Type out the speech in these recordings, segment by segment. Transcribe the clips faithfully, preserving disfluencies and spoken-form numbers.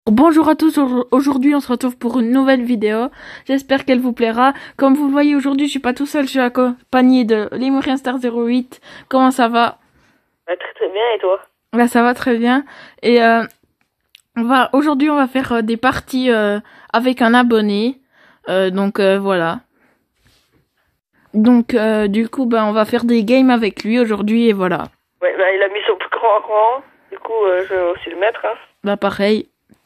Bonjour à tous, aujourd'hui on se retrouve pour une nouvelle vidéo, j'espère qu'elle vous plaira. Comme vous le voyez aujourd'hui, je suis pas tout seul, je suis accompagné de Lemurien Star zéro huit. Comment ça va? Bah, très très bien, et toi? Là ça va très bien. Et euh, on va aujourd'hui on va faire euh, des parties euh, avec un abonné, euh, donc euh, voilà. Donc euh, du coup bah, on va faire des games avec lui aujourd'hui et voilà. Ouais, bah il a mis son plus grand rang, du coup euh, je vais aussi le mettre. Hein. Bah pareil.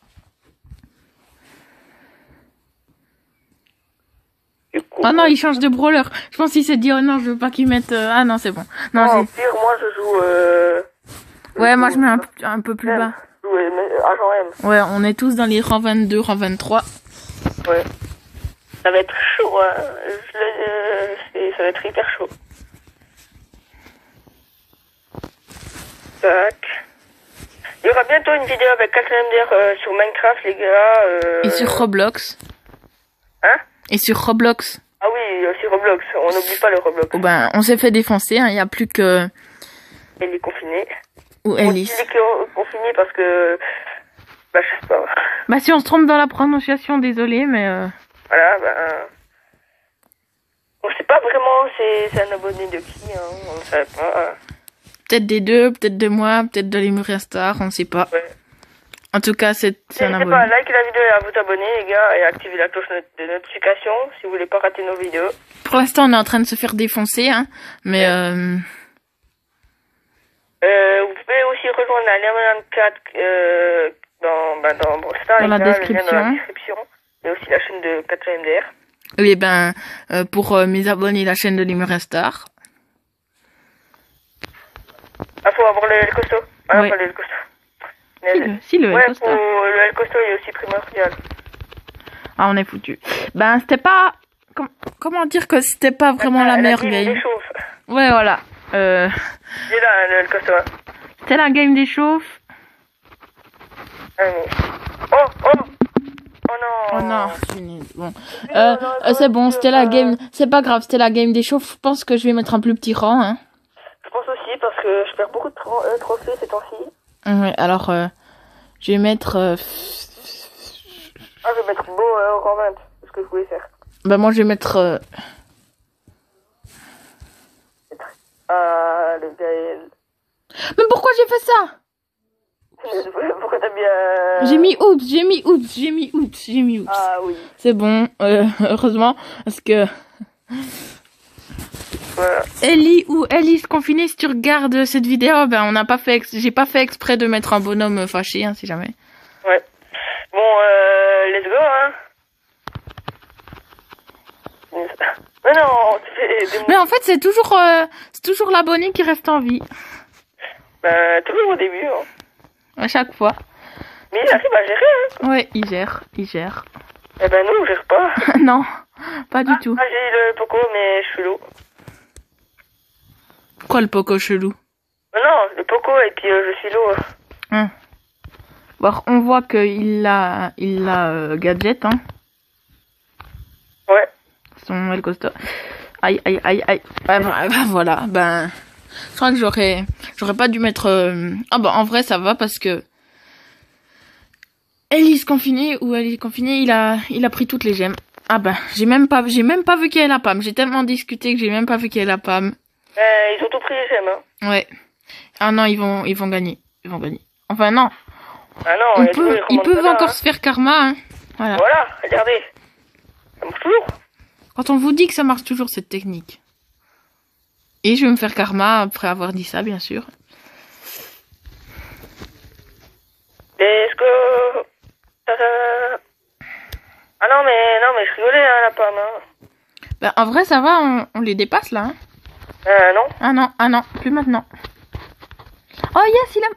Ah non, il change de brawler. Je pense qu'il s'est dit, oh non, je veux pas qu'il mette... Euh... Ah non, c'est bon. Non, non, pire, moi je joue... Euh... Je ouais, joue, moi je mets un, un peu plus M. bas. Ouais, agent M. Ouais, on est tous dans les rangs vingt-deux, rangs vingt-trois. Ouais. Ça va être chaud, hein. Je, euh, ça va être hyper chaud. Tac. Il y aura bientôt une vidéo avec quatre M D R euh, sur Minecraft, les gars. Euh... Et sur Roblox. Hein? Et sur Roblox. Ah oui, aussi Roblox, on n'oublie pas le Roblox. Oh ben, on s'est fait défoncer, il hein, n'y a plus que... Elle est confinée. Ou Ellis. Elle est confinée parce que... Bah, je sais pas. Bah, si on se trompe dans la prononciation, désolé, mais... Euh... Voilà, bah... On sait pas vraiment c'est un abonné de qui, hein, on ne sait pas. Peut-être des deux, peut-être de moi, peut-être de Lemurien Star, on ne sait pas. Ouais. En tout cas, c'est un abonné. N'hésitez pas à liker la vidéo et à vous abonner, les gars, et à activer la cloche de notification si vous voulez pas rater nos vidéos. Pour l'instant, on est en train de se faire défoncer, hein, mais ouais. euh... Euh, vous pouvez aussi rejoindre la Lemurien quatre euh, dans, bah, dans, bon, Star, dans, la gars, description. dans la description. Et aussi la chaîne de quatre M D R. Oui, ben, euh, pour euh, mes abonnés, la chaîne de Lemurien Star. Ah, faut avoir le L costaud. Ah, oui. pas le L costaud. Si le, si, le ouais, L costaud. Pour le L costaud est aussi primordial. Ah, on est foutu. Ben, c'était pas... Com comment dire que c'était pas vraiment ah, la meilleure game. game. Des ouais, voilà. Euh... Il est là, le L costaud. C'était la game des chauves. Ah, mais... Oh, oh Oh non. Oh non, bon. Euh, euh, c'est bon, c'était la game. C'est pas grave, c'était la game des chauves. Je pense que je vais mettre un plus petit rang, hein. Je pense aussi parce que je perds beaucoup de tro euh, trophées ces temps-ci. Ouais, alors euh, je vais mettre. Euh... Ah, je vais mettre beau euh, au rang vingt. C'est ce que je voulais faire. Bah moi je vais mettre. Euh... Ah, le Gaël. Mais pourquoi j'ai fait ça? Pourquoi t'as bien... J'ai mis oups, j'ai mis oups, j'ai mis oups, j'ai mis oups. Ah oui. C'est bon, euh, heureusement, parce que... Voilà. Ellie ou Ellie confinée, si tu regardes cette vidéo, ben on n'a pas fait, ex... j'ai pas fait exprès de mettre un bonhomme fâché, hein, si jamais. Ouais. Bon, euh, let's go, hein. Mais non, tu fais des... Mais en fait, c'est toujours, euh, c'est toujours l'abonné qui reste en vie. Ben, toujours au début, hein. À chaque fois. Mais il arrive à gérer, hein. Ouais, il gère, il gère. Eh ben nous, on gère pas. Non, pas du ah, tout. Ah, j'ai le Poco, mais je suis l'eau. Quoi le Poco chelou? Non, non, le Poco et puis euh, je suis l'eau. Hum. Bon, on voit qu'il a, il a euh, gadget, hein. Ouais. Son El Costo. Aïe, aïe, aïe, aïe. Ouais, bah, bah, voilà, ben... Je crois que j'aurais, j'aurais pas dû mettre... Euh... Ah bah en vrai ça va parce que... Ellie confinée ou Ellie confinée, il a, il a pris toutes les gemmes. Ah bah j'ai même pas, j'ai même pas vu qu'il y ait la P A M. J'ai tellement discuté que j'ai même pas vu qu'il y ait la P A M. Euh, ils ont tout pris les gemmes, hein. Ouais. Ah non, ils vont, ils vont gagner, ils vont gagner. Enfin non. Ah non. On peut, ils peuvent là, encore hein. se faire karma. Hein. Voilà. Voilà, regardez. Ça marche toujours. Quand on vous dit que ça marche toujours cette technique. Et je vais me faire karma après avoir dit ça, bien sûr. Est-ce que... Ah non, mais non, mais je rigolais, hein, la pomme. Hein. Ben, en vrai, ça va, on, on les dépasse, là. Hein. Euh, non. Ah non, ah non, plus maintenant. Oh, yes, il a...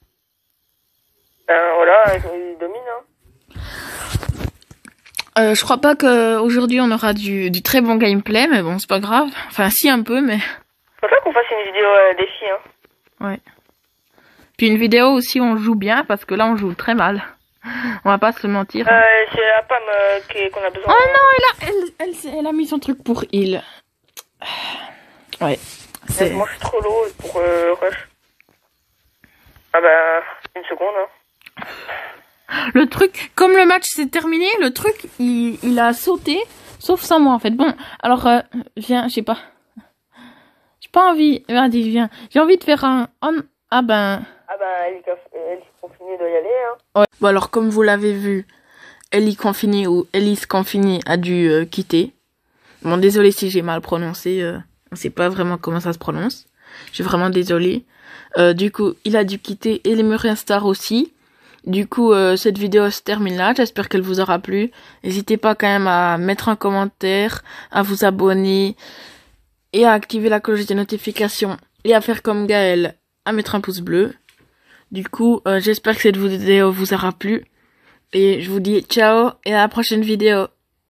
Ben, voilà, il domine, hein. Euh, je crois pas qu'aujourd'hui, on aura du, du très bon gameplay, mais bon, c'est pas grave. Enfin, si, un peu, mais... C'est pour ça qu'on fasse une vidéo euh, défi, hein. Ouais. Puis une vidéo aussi où on joue bien, parce que là, on joue très mal. On va pas se mentir. Euh, c'est la P A M euh, qu'on a besoin. Oh non, elle a, elle, elle, elle a mis son truc pour heal. Ouais. Ouais, moi, je suis trop low pour euh, rush. Ah bah, une seconde, hein. Le truc, comme le match s'est terminé, le truc, il, il a sauté, sauf sans moi en fait. Bon, alors, euh, viens, je sais pas. J'ai pas envie, vas-y, viens. J'ai envie de faire un... un- ah ben... Ah ben, Ellie, Ellie Confiné doit y aller, hein. Ouais. Bon alors, comme vous l'avez vu, Ellie Confiné ou Elise Confiné a dû euh, quitter. Bon, désolé si j'ai mal prononcé, euh, on sait pas vraiment comment ça se prononce. Je suis vraiment désolée. Euh, du coup, il a dû quitter et les Muriens Star aussi. Du coup, euh, cette vidéo se termine là. J'espère qu'elle vous aura plu. N'hésitez pas quand même à mettre un commentaire, à vous abonner et à activer la cloche de notification et à faire comme Gaël, à mettre un pouce bleu. Du coup, euh, j'espère que cette vidéo vous aura plu. Et je vous dis ciao et à la prochaine vidéo.